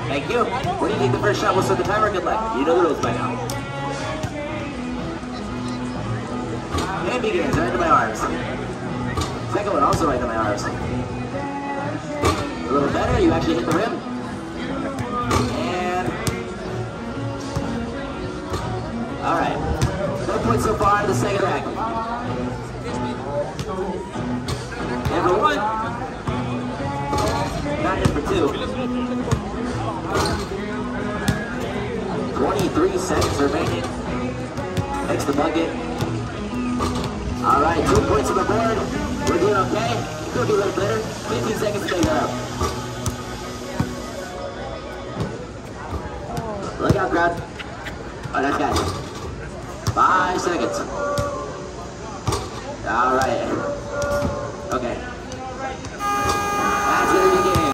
Thank you. What do you think the first shot was for the timer? Good luck. You know the rules by now. And begins right into my arms. Second one also right into my arms. A little better. You actually hit the rim. And all right. No points so far in the second rack. Number one. Not in for two. 23 seconds remaining. Makes the bucket. All right, 2 points on the board. We're doing okay. Could be a little better. 15 seconds to take it up. Look out, crowd. Oh, that's got it. 5 seconds.